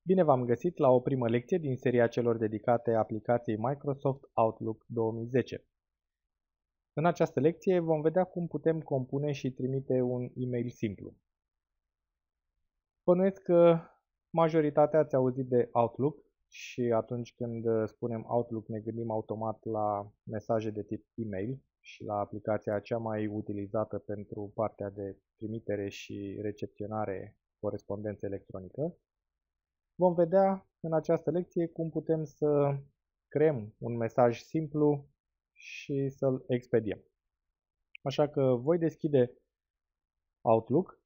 Bine v-am găsit la o primă lecție din seria celor dedicate aplicației Microsoft Outlook 2010. În această lecție vom vedea cum putem compune și trimite un e-mail simplu. Bănuiesc că majoritatea ați auzit de Outlook și atunci când spunem Outlook ne gândim automat la mesaje de tip e-mail și la aplicația cea mai utilizată pentru partea de trimitere și recepționare corespondență electronică. Vom vedea în această lecție cum putem să creăm un mesaj simplu și să-l expediem. Așa că voi deschide Outlook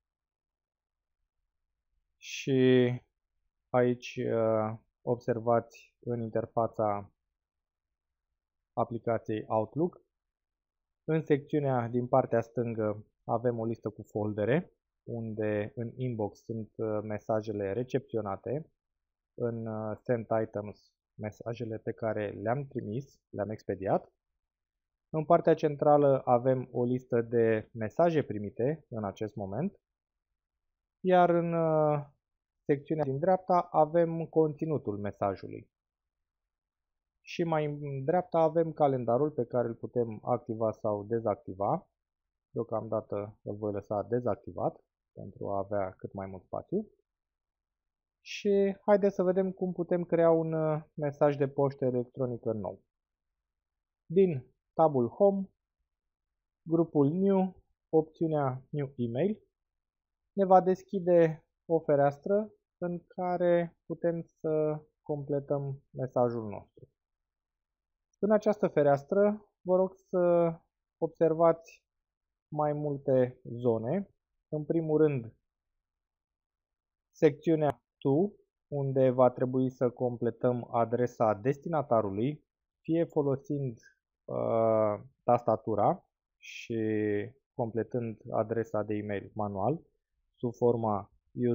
și aici observați în interfața aplicației Outlook. În secțiunea din partea stângă avem o listă cu foldere, unde în inbox sunt mesajele recepționate, în sent items mesajele pe care le-am trimis, le-am expediat. În partea centrală avem o listă de mesaje primite în acest moment, iar în secțiunea din dreapta avem conținutul mesajului. Și mai în dreapta avem calendarul pe care îl putem activa sau dezactiva. Deocamdată îl voi lăsa dezactivat pentru a avea cât mai mult spațiu. Și haideți să vedem cum putem crea un mesaj de poștă electronică nou. Din tabul Home, grupul New, opțiunea New Email, ne va deschide o fereastră în care putem să completăm mesajul nostru. În această fereastră vă rog să observați mai multe zone. În primul rând, secțiunea To, unde va trebui să completăm adresa destinatarului, fie folosind tastatura și completând adresa de e-mail manual sub forma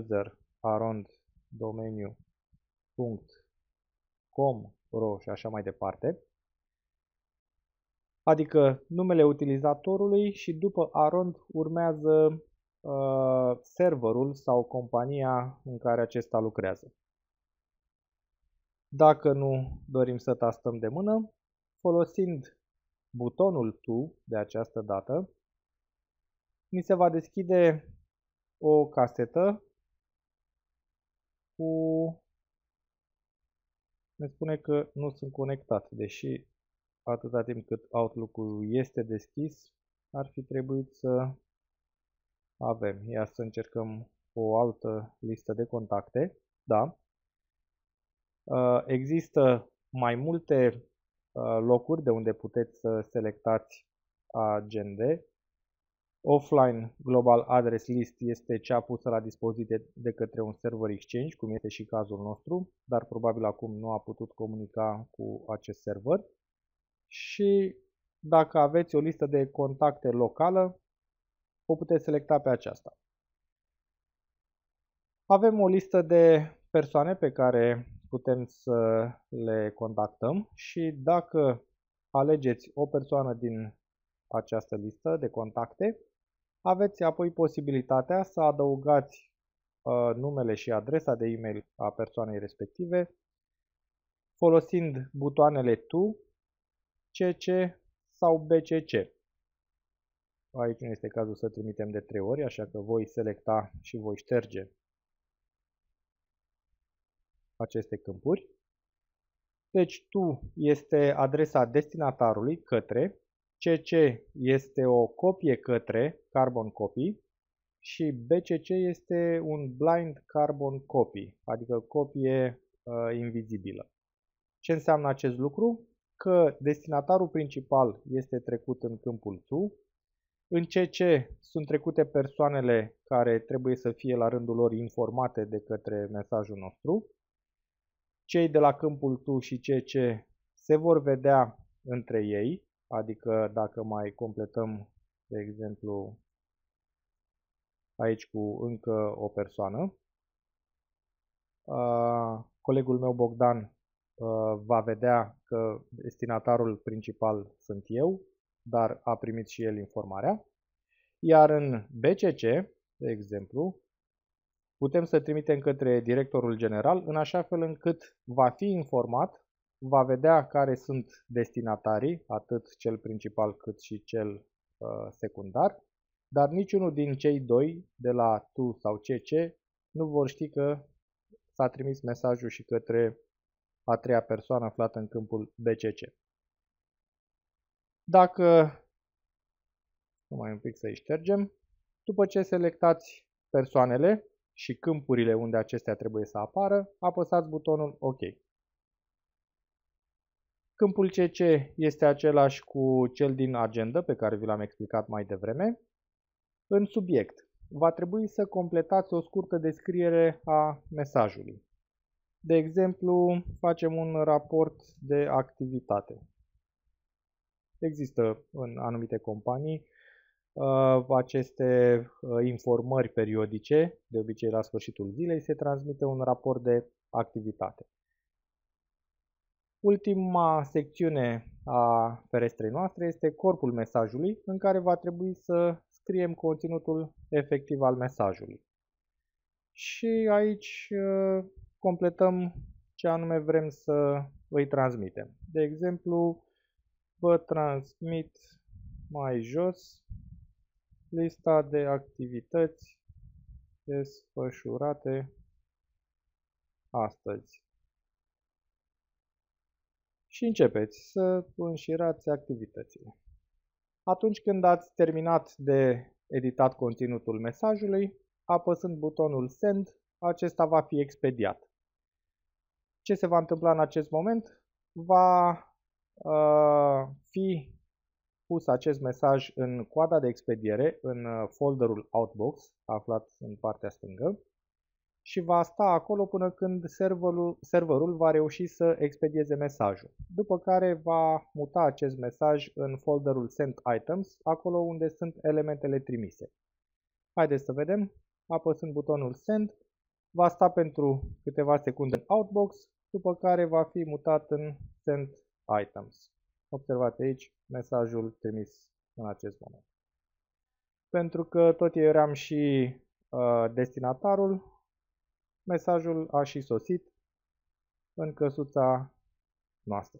user@domeniu.com.ro și așa mai departe, adică numele utilizatorului și după arond urmează serverul sau compania în care acesta lucrează. Dacă nu dorim să tastăm de mână, folosind butonul To de această dată, ni se va deschide o casetă cu... ne spune că nu sunt conectat, deși atâta timp cât Outlook-ul este deschis, ar fi trebuit să avem. Ia să încercăm o altă listă de contacte. Da. Există mai multe locuri de unde puteți să selectați agende. Offline Global Address List este cea pusă la dispoziție de către un server Exchange, cum este și cazul nostru, dar probabil acum nu a putut comunica cu acest server. Și dacă aveți o listă de contacte locală, o puteți selecta pe aceasta. Avem o listă de persoane pe care putem să le contactăm și dacă alegeți o persoană din această listă de contacte, aveți apoi posibilitatea să adăugați numele și adresa de e-mail a persoanei respective folosind butoanele To, CC sau BCC. Aici nu este cazul să trimitem de 3 ori, așa că voi selecta și voi șterge aceste câmpuri. Deci To este adresa destinatarului către, CC este o copie către, carbon copy, și BCC este un blind carbon copy, adică copie invizibilă. Ce înseamnă acest lucru? Că destinatarul principal este trecut în câmpul To, în CC sunt trecute persoanele care trebuie să fie la rândul lor informate de către mesajul nostru. Cei de la câmpul To și CC se vor vedea între ei, adică dacă mai completăm, de exemplu, aici cu încă o persoană, colegul meu Bogdan va vedea că destinatarul principal sunt eu, dar a primit și el informarea. Iar în BCC, de exemplu, putem să trimitem către directorul general în așa fel încât va fi informat, va vedea care sunt destinatarii, atât cel principal cât și cel secundar, dar niciunul din cei doi, de la tu sau CC, nu vor ști că s-a trimis mesajul și către a treia persoană aflată în câmpul BCC. Dacă, numai un pic să-i ștergem, după ce selectați persoanele și câmpurile unde acestea trebuie să apară, apăsați butonul OK. Câmpul CC este același cu cel din agenda pe care vi l-am explicat mai devreme. În subiect, va trebui să completați o scurtă descriere a mesajului. De exemplu, facem un raport de activitate. Există în anumite companii aceste informări periodice, de obicei la sfârșitul zilei se transmite un raport de activitate. Ultima secțiune a ferestrei noastre este corpul mesajului, în care va trebui să scriem conținutul efectiv al mesajului. Și aici completăm ce anume vrem să îi transmitem. De exemplu, vă transmit mai jos lista de activități desfășurate astăzi. Și începeți să înșirați activitățile. Atunci când ați terminat de editat conținutul mesajului, apăsând butonul Send, acesta va fi expediat. Ce se va întâmpla în acest moment? Va fi pus acest mesaj în coada de expediere, în folderul Outbox, aflat în partea stângă, și va sta acolo până când serverul va reuși să expedieze mesajul. După care va muta acest mesaj în folderul Sent Items, acolo unde sunt elementele trimise. Haideți să vedem. Apăsând butonul Send, va sta pentru câteva secunde în Outbox, după care va fi mutat în Sent Items. Observați aici mesajul trimis în acest moment. Pentru că tot eu eram și destinatarul, mesajul a și sosit în căsuța noastră.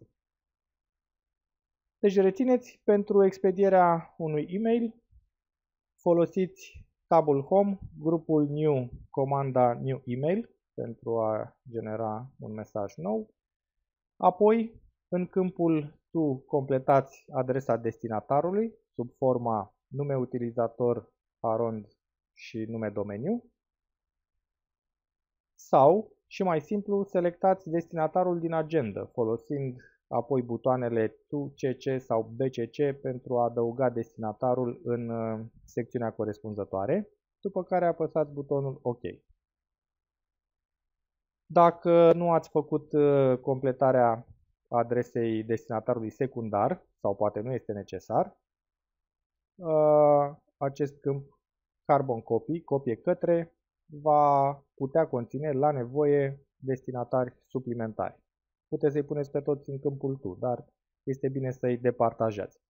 Deci rețineți, pentru expedierea unui e-mail, folosiți tabul Home, grupul New, comanda New Email pentru a genera un mesaj nou. Apoi, în câmpul Tu completați adresa destinatarului sub forma nume utilizator, arond și nume domeniu. Sau, și mai simplu, selectați destinatarul din agenda, folosind apoi butoanele Tu, CC sau BCC pentru a adăuga destinatarul în secțiunea corespunzătoare, după care apăsați butonul OK. Dacă nu ați făcut completarea adresei destinatarului secundar, sau poate nu este necesar, acest câmp Carbon Copy, copie către, va putea conține la nevoie destinatari suplimentari. Puteți să-i puneți pe toți în câmpul Tu, dar este bine să-i departajați.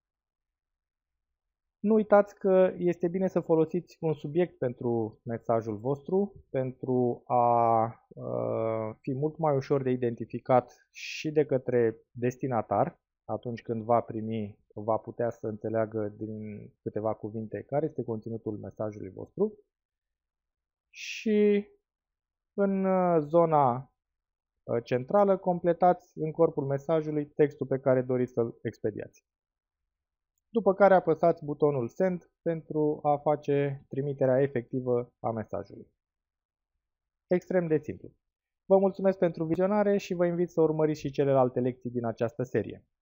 Nu uitați că este bine să folosiți un subiect pentru mesajul vostru, pentru a fi mult mai ușor de identificat și de către destinatar. Atunci când va primi, va putea să înțeleagă din câteva cuvinte care este conținutul mesajului vostru. Și în zona centrală completați în corpul mesajului textul pe care doriți să-l expediați. După care apăsați butonul Send pentru a face trimiterea efectivă a mesajului. Extrem de simplu. Vă mulțumesc pentru vizionare și vă invit să urmăriți și celelalte lecții din această serie.